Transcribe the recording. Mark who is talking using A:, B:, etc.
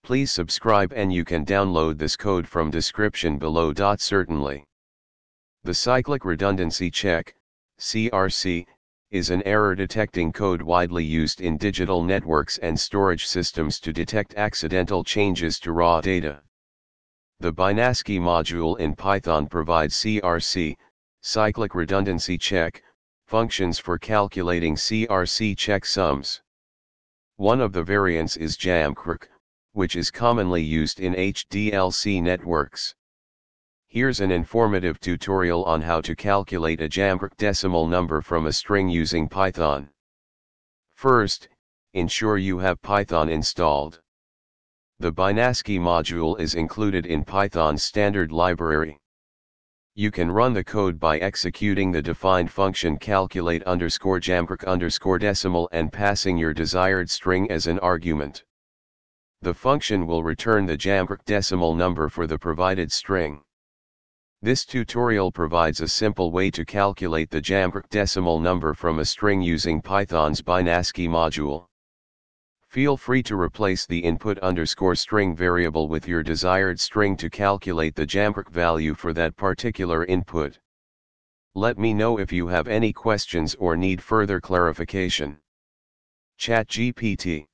A: Please subscribe and you can download this code from description below. Certainly. The Cyclic Redundancy Check, CRC, is an error-detecting code widely used in digital networks and storage systems to detect accidental changes to raw data. The binascii module in Python provides CRC, Cyclic Redundancy Check, functions for calculating CRC checksums. One of the variants is JAMCRC, which is commonly used in HDLC networks. Here's an informative tutorial on how to calculate a JAMCRC decimal number from a string using Python. First, ensure you have Python installed. The binascii module is included in Python's standard library. You can run the code by executing the defined function calculate_JAMCRC_decimal and passing your desired string as an argument. The function will return the JAMCRC decimal number for the provided string. This tutorial provides a simple way to calculate the JAMCRC decimal number from a string using Python's binascii module. Feel free to replace the input_string variable with your desired string to calculate the JAMCRC value for that particular input. Let me know if you have any questions or need further clarification. ChatGPT